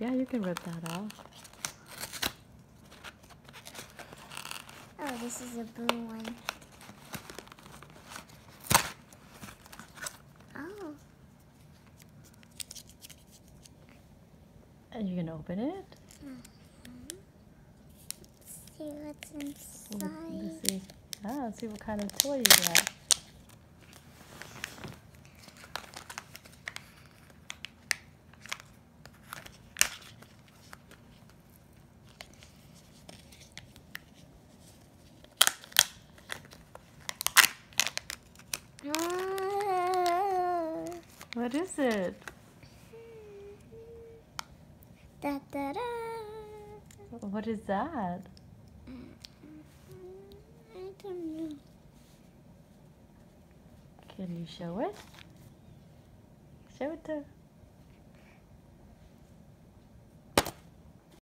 Yeah, you can rip that off. Oh, this is a blue one. Oh. And you can open it. Let's see what's inside. Let's see. Let's see what kind of toy you got. What is it? Da, da, da. What is that? I don't know. Can you show it? Show it to